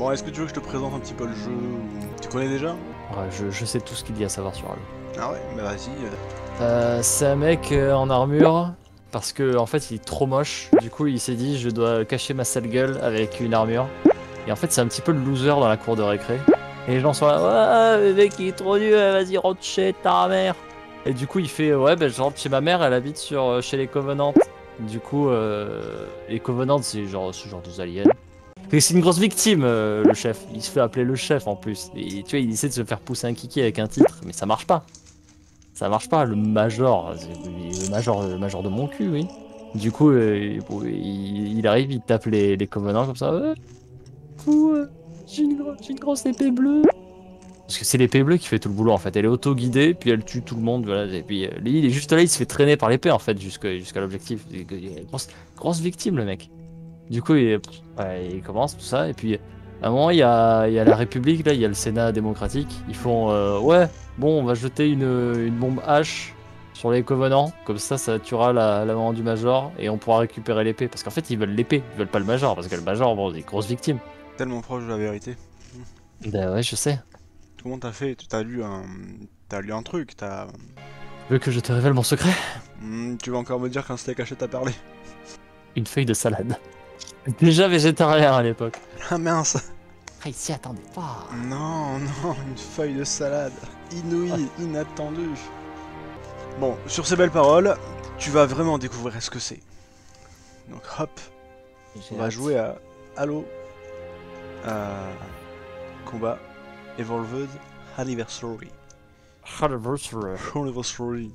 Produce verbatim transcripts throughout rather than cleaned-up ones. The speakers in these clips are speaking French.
Bon, est-ce que tu veux que je te présente un petit peu le jeu? Tu connais déjà? Ouais, je, je sais tout ce qu'il y a à savoir sur Halo. Ah ouais, bah vas-y. Euh, c'est un mec euh, en armure, parce que en fait il est trop moche, du coup il s'est dit je dois cacher ma sale gueule avec une armure. Et en fait c'est un petit peu le loser dans la cour de récré. Et les gens sont là, ouais, le mec il est trop nul, vas-y rentre chez ta mère. Et du coup il fait, ouais ben je rentre chez ma mère, elle habite sur, chez les Covenants. Du coup euh, les Covenants c'est genre ce genre de aliens. Et c'est une grosse victime euh, le chef, il se fait appeler le chef en plus. Et tu vois il essaie de se faire pousser un kiki avec un titre, mais ça marche pas. Ça marche pas, le major, le major, le major de mon cul, oui. Du coup, euh, il, il arrive, il tape les, les Covenants comme ça. Euh, fou, euh, j'ai une, gro- j'ai une grosse épée bleue. Parce que c'est l'épée bleue qui fait tout le boulot en fait. Elle est auto-guidée, puis elle tue tout le monde. Voilà. Et puis euh, lui, il est juste là, il se fait traîner par l'épée en fait, jusqu'à jusqu'à l'objectif. Grosse, grosse victime le mec. Du coup, il, ouais, il commence tout ça, et puis à un moment, il y a, il y a la République, là, il y a le Sénat démocratique. Ils font, euh, ouais, bon, on va jeter une, une bombe H sur les Covenants, comme ça, ça tuera la, la maman du Major, et on pourra récupérer l'épée. Parce qu'en fait, ils veulent l'épée, ils veulent pas le Major, parce que le Major, bon, c'est une grosse victime. Tellement proche de la vérité. Bah ouais, je sais. Comment t'as fait? T'as lu un... T'as lu un truc, t'as... Tu veux que je te révèle mon secret? Hmm, tu vas encore me dire qu'un steak haché t'a parlé? Une feuille de salade. Déjà végétarien à l'époque. Ah mince! Ah, il s'y attendait pas. Non, non, une feuille de salade. Inouïe, inattendue. Bon, sur ces belles paroles, tu vas vraiment découvrir ce que c'est. Donc hop, on va jouer à Halo à combat Evolved Anniversary. Anniversary. Anniversary.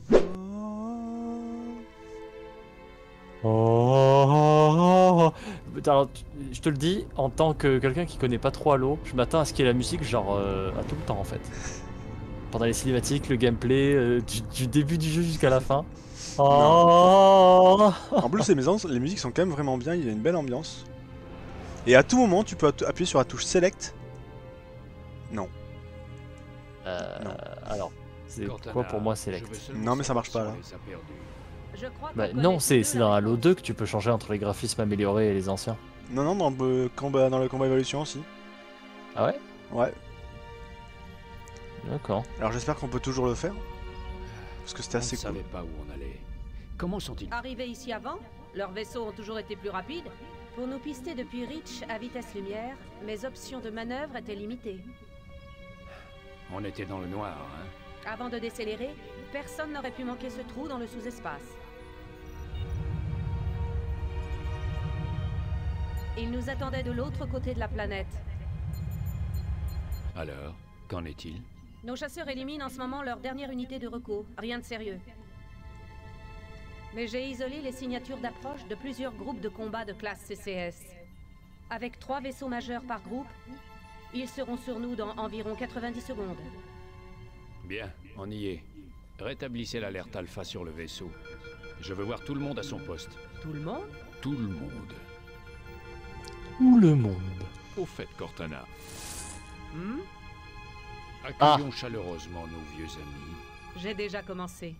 Oh, alors, je te le dis, en tant que quelqu'un qui connaît pas trop Halo, je m'attends à ce qu'il y ait la musique genre euh, à tout le temps en fait. Pendant les cinématiques, le gameplay, euh, du, du début du jeu jusqu'à la fin. Oh. En plus, les, maisons, les musiques sont quand même vraiment bien, il y a une belle ambiance. Et à tout moment, tu peux appuyer sur la touche Select. Non. Euh, non. Alors, c'est quoi pour moi Select? Non, mais ça marche pas là. Bah, non, c'est dans Halo deux que tu peux changer entre les graphismes améliorés et les anciens. Non, non, dans le combat, dans le combat évolution aussi. Ah ouais? Ouais. D'accord. Alors j'espère qu'on peut toujours le faire. Parce que c'était assez cool. On ne cool. savait pas où on allait. Comment sont-ils arrivés ici avant? Leurs vaisseaux ont toujours été plus rapides. Pour nous pister depuis Reach à vitesse lumière, mes options de manœuvre étaient limitées. On était dans le noir, hein? Avant de décélérer, personne n'aurait pu manquer ce trou dans le sous-espace. Ils nous attendaient de l'autre côté de la planète. Alors, qu'en est-il? Nos chasseurs éliminent en ce moment leur dernière unité de recours. Rien de sérieux. Mais j'ai isolé les signatures d'approche de plusieurs groupes de combat de classe C C S. Avec trois vaisseaux majeurs par groupe, ils seront sur nous dans environ quatre-vingt-dix secondes. Bien, on y est. Rétablissez l'alerte alpha sur le vaisseau. Je veux voir tout le monde à son poste. Tout le monde? Tout le monde. Tout le monde. Au fait, Cortana. Hmm? Accueillons ah. chaleureusement nos vieux amis. J'ai déjà commencé.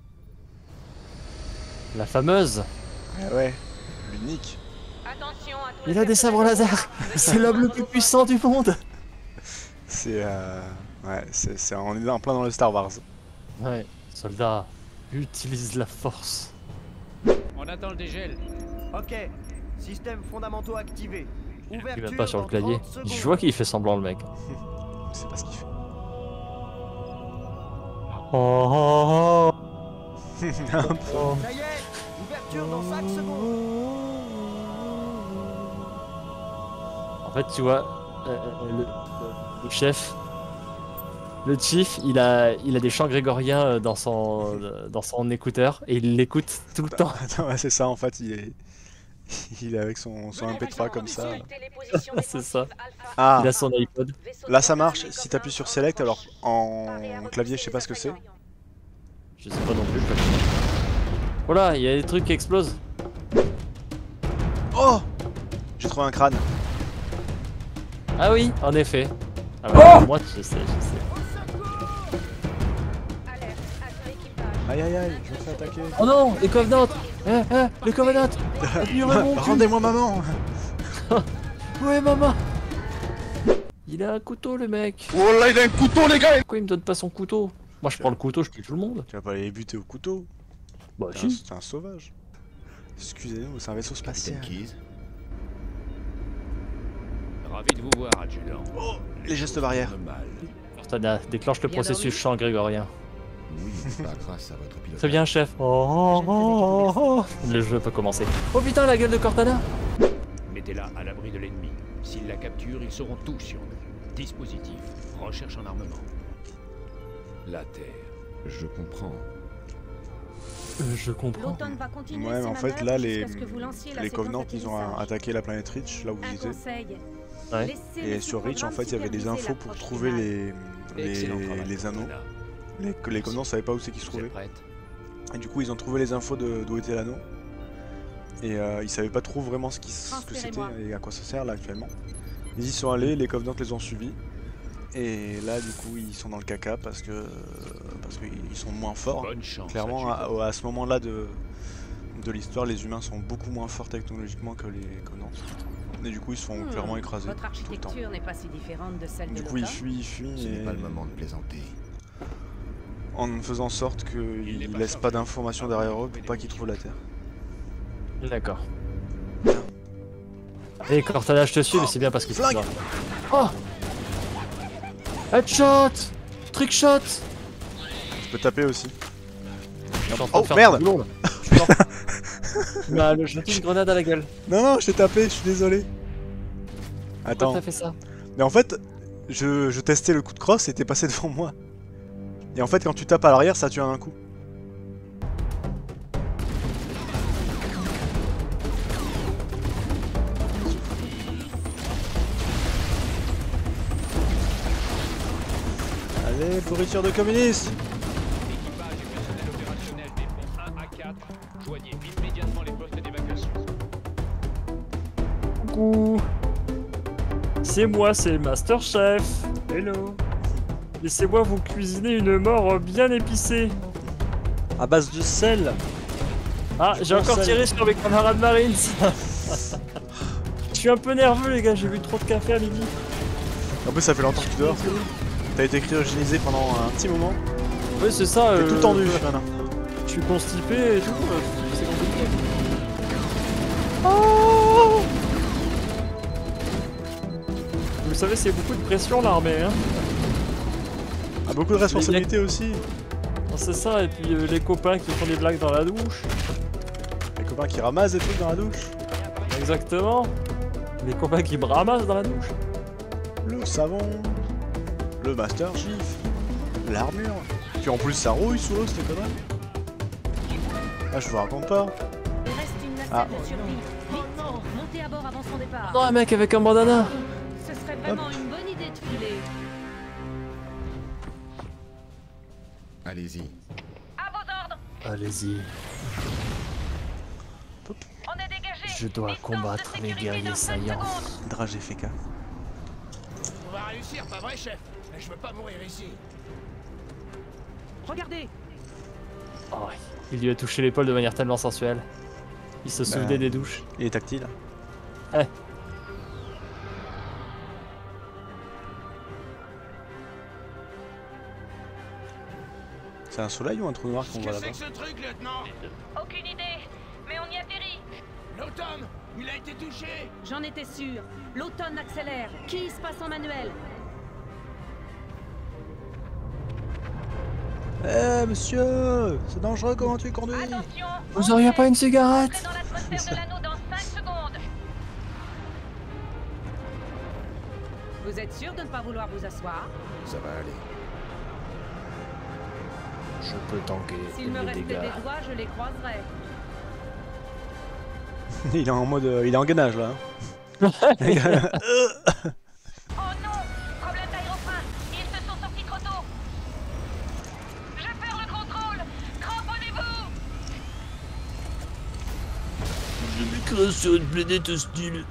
La fameuse. Ah ouais, l'unique. Attention à tous. Il a des sabres laser. C'est l'homme le plus puissant du monde. C'est euh... ouais, c'est on est en plein dans le Star Wars. Ouais, soldat, utilise la force. On attend le dégel. Ok, système fondamentaux activé. Ouverture. Il va pas sur le clavier. Je vois qu'il fait semblant le mec. Je sais pas ce qu'il fait. Oh, oh, oh. Ça y est, ouverture dans cinq secondes. En fait, tu vois, euh, le, le chef, le chief, il a, il a des chants grégoriens dans son, dans son écouteur et il l'écoute tout le temps. Ouais, c'est ça en fait, il est, il est avec son, son M P trois comme ça. C'est ça. Ah, il a son iPod. Là ça marche, si t'appuies sur Select, alors en clavier je sais pas ce que c'est. Je sais pas non plus. Voilà, il y a des trucs qui explosent. Oh, j'ai trouvé un crâne. Ah oui, en effet. Ah bah, oh moi je sais, je sais. Aïe aïe aïe, je me fais attaquer. Oh non, les Covenants. Eh, eh, les Covenants. Rendez-moi maman. Où est maman? Il a un couteau le mec. Oh là, il a un couteau, les gars. Pourquoi il me donne pas son couteau? Moi je prends le couteau, je tue tout le monde. Tu vas pas aller buter au couteau. Bah C'est un, si. c'est un sauvage. Excusez-nous, c'est un vaisseau spatial. Capitaine Keyes. Ravi de vous voir, adjudant. Oh, les gestes barrières. Mal. Cortana, déclenche le Bien processus dormi. chant grégorien. Oui, mais pas grâce à votre pilote. Très bien chef. Oh, oh, oh, oh. Le jeu peut commencer. Oh putain la gueule de Cortana. Mettez-la à l'abri de l'ennemi. S'ils la capturent, ils sauront tout sur nous. Dispositif, recherche en armement. La Terre. Je comprends. Euh, je comprends. L'automne va continuer Ouais, mais ses en fait, manœuvres là, les, jusqu'à ce que vous lanciez la les séquence Covenants, ils ont d'atterrissage. attaqué la planète Reach, là où vous Un étiez. conseil. Ouais. Laissez Et les sur Reach, en sous-programmes fait, il y avait des superviser infos pour l'approche trouver finale. les, les, Excellent travail, les anneaux. Cortana. Les, que les Covenants savaient pas où c'est qu'ils se Vous êtes trouvaient. prête? Et du coup, ils ont trouvé les infos de- d'où était l'anneau. Et euh, ils savaient pas trop vraiment ce, qui, ce que c'était Transférez-moi. et à quoi ça sert là actuellement. Ils y sont allés, les Covenants les ont suivis. Et là, du coup, ils sont dans le caca parce que parce qu'ils sont moins forts. Bonne chance. Clairement, adjudant. à, à ce moment-là de, de l'histoire, les humains sont beaucoup moins forts technologiquement que les Covenants. Et du coup, ils se font Hmm, clairement écraser Votre tout le temps. architecture n'est pas si différente de celle Du de coup, ils l'automne. fuient, ils fuient, Ce n'est et pas le moment de plaisanter. en faisant en sorte qu'ils n'est pas laissent chargé. pas d'informations derrière eux pour pas qu'ils trouvent la Terre. D'accord. Et Cortana, je te suis, mais c'est bien parce que tu Flingue. dois. Oh Headshot Trickshot. Je peux taper aussi. Je suis en train Oh de faire merde. du boulot, là. Je suis mort. Tu m'as jeté une grenade à la gueule. Non, non, je t'ai tapé, je suis désolé. Pourquoi Attends. t'as fait ça? Mais en fait, je, je testais le coup de crosse et t'es passé devant moi. Et en fait, quand tu tapes à l'arrière, ça tue à un coup. Allez, pourriture de communistes. Équipage et personnel opérationnel des ponts un à quatre. Joignez immédiatement les postes d'évacuation. Coucou. C'est moi, c'est le Master Chef. Hello. Laissez-moi vous cuisiner une mort bien épicée. À base de sel. Ah, Du j'ai bon encore sel. tiré sur mes camarades Marines. Je suis un peu nerveux les gars, j'ai bu trop de café à midi. En plus, ça fait longtemps que tu dors. T'as été cryogénisé pendant un petit moment. Ouais, c'est ça. T'es euh, tout tendu maintenant. Je suis constipé et tout. euh, C'est compliqué. Vous savez, c'est beaucoup de pression l'armée. Hein. Ah, beaucoup de responsabilités aussi. Non, c'est ça, et puis euh, les copains qui font des blagues dans la douche. Les copains qui ramassent des trucs dans la douche. Exactement. Les copains qui me ramassent dans la douche. Le savon. Le Master Chief. L'armure. Puis en plus, ça rouille sous l'eau, cette connerie. Ah, je vous raconte pas. Il reste une nacelle Ah. de survie. Vite, montez à bord avant son départ. Non, un mec avec un bandana. Ce serait vraiment une bonne idée de filer. Allez-y. À vos ordres, Allez-y. on est dégagé. Je dois Distance combattre de mes sécurité guerriers dans cinq saillants. secondes. Drage F K. On va réussir, pas vrai, chef? Mais je veux pas mourir ici. Regardez, Oh, il lui a touché l'épaule de manière tellement sensuelle. Il se souvenait Bah. des douches. Il est tactile. Ouais. C'est un soleil ou un trou noir qu'on voit Qu'est-ce que là-bas? c'est que ce truc, lieutenant? Aucune idée, mais on y atterrit. L'automne, il a été touché. j'en étais sûr. L'automne accélère. Qui se passe en manuel? Eh monsieur, c'est dangereux comment tu conduis. Attention, Vous auriez pas une cigarette? entrez dans l'atmosphère de l'anneau dans cinq secondes. Vous êtes sûr de ne pas vouloir vous asseoir? Ça va aller. Je peux tanker S'il me les restait dégâts. des doigts, je les croiserais. Il est en mode, euh, il est en gainage là. Oh non, problème d'aérofrein. Ils se sont sortis trop tôt. Je perds le contrôle. Cramponnez-vous. Je m'écrase sur une planète hostile.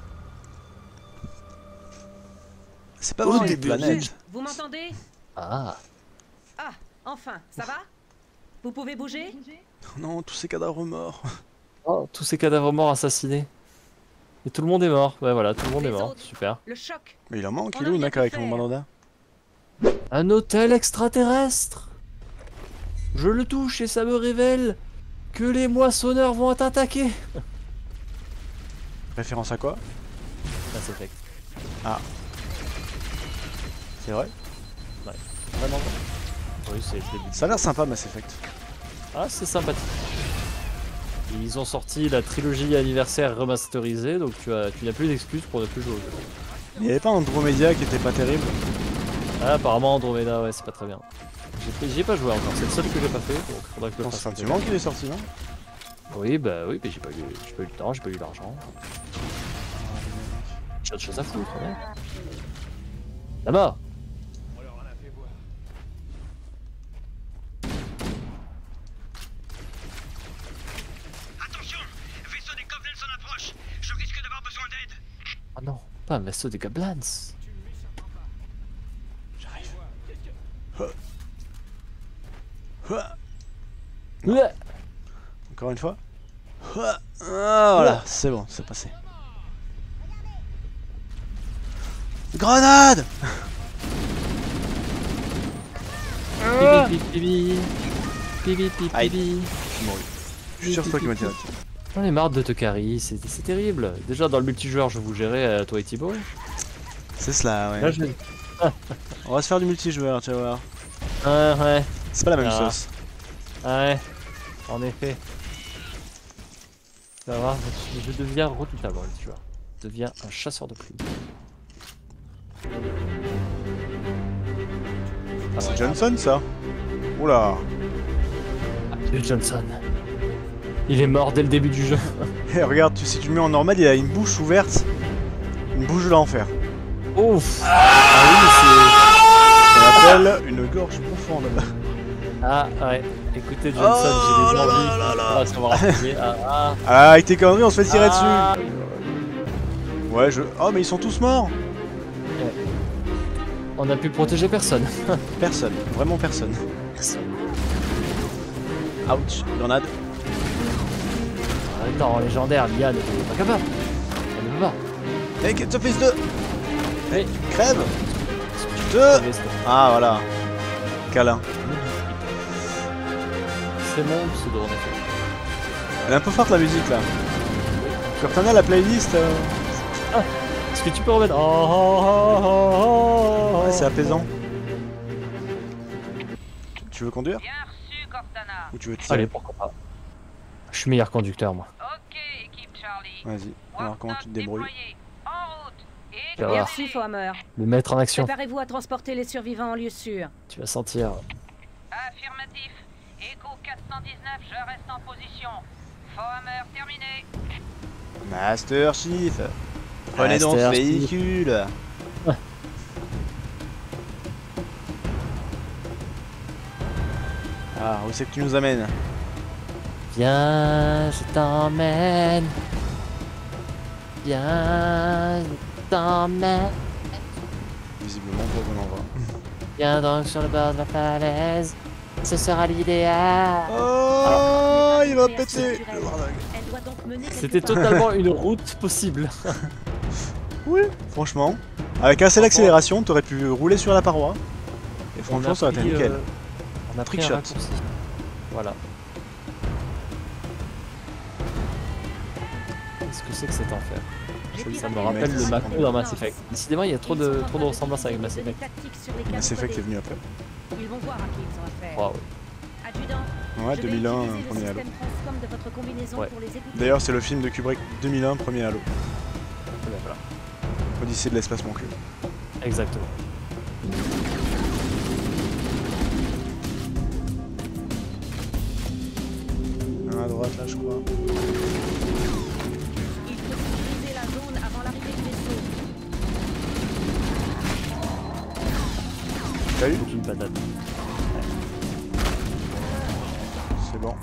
C'est pas Oh, vraiment des une planète. Vous m'entendez? Ah. Ah, enfin, ça va? Vous pouvez bouger? Non, tous ces cadavres morts. Oh, tous ces cadavres morts assassinés. Et tout le monde est mort. Ouais, voilà, tout le monde Les est mort. autres. Super. Le choc. Mais il en manque, On il est a où, rien mec, pu avec mon faire. bandana? Un hôtel extraterrestre. Je le touche et ça me révèle que les moissonneurs vont attaquer. Référence à quoi? Mass Effect. C'est vrai? Vraiment. Oui, c'est le début. Ça a l'air sympa, Mass Effect. Ah, c'est sympathique. Ils ont sorti la trilogie anniversaire remasterisée, donc tu, as, tu n'as plus d'excuses pour ne plus jouer au jeu. Il n'y avait pas Andromeda qui était pas terrible? Ah, apparemment Andromeda, ouais, c'est pas très bien. J'ai j'y ai pas joué encore, c'est le seul que j'ai pas fait, donc faudra que je le Non, fasse. c'est un petit moment qu'il est sorti, non? Oui, bah oui, mais j'ai pas, eu- j'ai pas eu le temps, j'ai pas eu l'argent. J'ai autre chose à foutre, ouais. Là-bas. Attention, vaisseau des Goblins en approche. Je risque d'avoir besoin d'aide. Ah non, pas un vaisseau des Goblins. J'arrive. Huh. Huh. Ouais. Encore une fois. Huh. Ah, voilà, c'est bon, c'est passé. Grenade! Pipi, pipi, pipi, pipi, Aïe. pipi. Je suis mort. Je suis sûr que c'est toi qui m'as tiré. J'en ai marre de te carry, c'est c'est terrible. Déjà dans le multijoueur, je vous gérais à toi et Thibaut. C'est cela, ouais. Là, je... On va se faire du multijoueur, tu vas voir. Ouais, ouais, C'est pas la même Ah. sauce. ouais. En effet. Tu vas voir, je, je deviens redoutable dans le multijoueur. Je deviens un chasseur de plumes. Ah, c'est Johnson, ça? Oula. Adieu Johnson. Il est mort dès le début du jeu. Eh, regarde, tu, si tu le mets en normal, il a une bouche ouverte. Une bouche de l'enfer. Ouf. Ça appelle une gorge profonde. Ah ouais. Écoutez Johnson, j'ai des là envies. là là là. Ah, ça va rappeler. Ah, ah. Ah, avec tes conneries, on se fait tirer Ah. dessus. Ouais, je. Oh, mais ils sont tous morts. On a pu protéger personne. Personne, vraiment personne. Personne. Ouch, grenade. Attends, légendaire, Liane, elle est pas capable. Elle ne peut pas. Hey, get the fils de. Hey. Crève. Deux. Deux. Ah, voilà. Câlin. C'est mon pseudo en effet. Elle est un peu forte la musique là. Cortana, la playlist. euh, Est-ce que tu peux remettre. Oh, oh, oh, oh, oh. Ouais, c'est apaisant. Tu veux conduire? Bien reçu, Cortana. Ou tu veux tirer? Allez, pourquoi pas. Je suis meilleur conducteur, moi. Ok, équipe Charlie. Vas-y. Alors, comment tu te débrouilles? Déployé. En route. Et Tu vas voir. Merci, Fohammer. Le mettre en action. Préparez-vous à transporter les survivants en lieu sûr. Tu vas sentir. Affirmatif. Echo quatre cent dix-neuf, je reste en position. Fohammer terminé. Master Chief. Prenez donc ce Master Chief. véhicule. Ah, où c'est que tu nous amènes? Viens, je t'emmène. Viens, je t'emmène. Visiblement pas bon endroit. Viens donc sur le bord de la falaise. Ce sera l'idéal. Oh, il va péter. Structurelle. Elle doit donc mener quelque C'était part. totalement une route possible. Oui, franchement. Avec assez d'accélération, t'aurais pu rouler sur la paroi. Et franchement, ça aurait été pris, nickel. euh, On a pris un Trickshot. raccourci. Voilà. Qu'est-ce que c'est que cet enfer? J'ai Ça, ça me piraté rappelle le le mec, Mako c'est dans Mass Effect. Décidément, il y a trop Ils de, sont en trop de train de ressemblances avec Mass donner Effect. des tactiques sur les Mass quatre Effect est volets. venu après. Ils vont voir à qui ils ont affaire. Waouh. Adjudant, Ouais, je deux vais mille un, utiliser le premier Halo. système Transcom de votre combinaison Ouais. pour les écouter. D'ailleurs, c'est le film de Kubrick deux mille un, premier Halo. Eh ben, voilà. Odyssée de l'espace mon cul. Exactement. Un à droite là, je crois. Il faut sécuriser la zone avant l'arrivée du vaisseau. T'as eu? Toute une patate. C'est bon.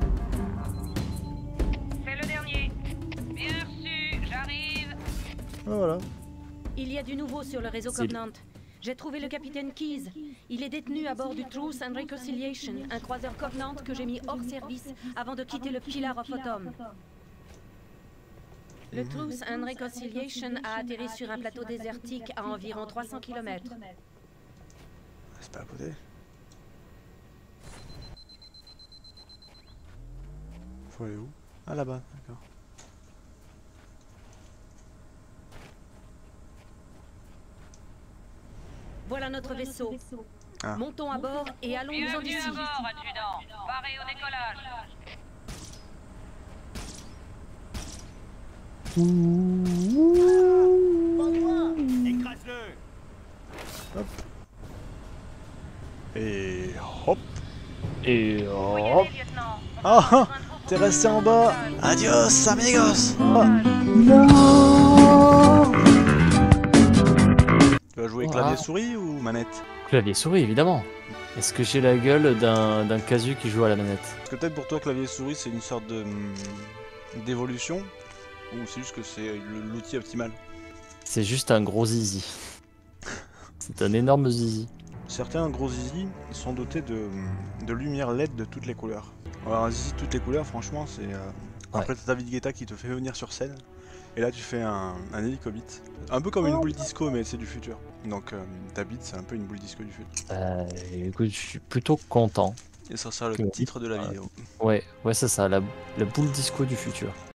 C'est le dernier. Bien reçu, j'arrive. Ah, voilà. Il y a du nouveau sur le réseau C'est- Covenant. J'ai trouvé le capitaine Keyes. Il est détenu à bord du Truth and Reconciliation, un croiseur Covenant que j'ai mis hors service avant de quitter le Pillar of Autumn. Le Truth and Reconciliation a atterri sur un plateau désertique à environ trois cents kilomètres. C'est pas à côté. Faut aller où? Ah là-bas, d'accord. Voilà notre vaisseau. Ah. Montons à bord et allons-nous-en Bienvenue d'ici. à bord, adjudant. Paré au décollage. Écrase-le. Et hop. Et Faut y hop. aller, lieutenant. On Ah, va avoir besoin de vous t'es pour resté le en bas. décollage. Adios, amigos. Tu vas jouer Ah. clavier souris ou manette? Clavier souris, évidemment. Est-ce que j'ai la gueule d'un d'un casu qui joue à la manette? Parce que peut-être pour toi clavier souris c'est une sorte de hum, d'évolution ou c'est juste que c'est le- l'outil optimal. C'est juste un gros zizi. C'est un énorme zizi. Certains gros zizi sont dotés de, de lumière L E D de toutes les couleurs. Alors un zizi de toutes les couleurs franchement c'est... Euh... Après t'as David Guetta qui te fait venir sur scène et là tu fais un, un hélicobite. Un peu comme une boule disco mais c'est du futur. Donc euh, ta bite c'est un peu une boule disco du futur. Euh, écoute, je suis plutôt content. Et ça sera le Que- titre de la Ouais. vidéo. Ouais, ouais, c'est ça, la, la boule disco du futur.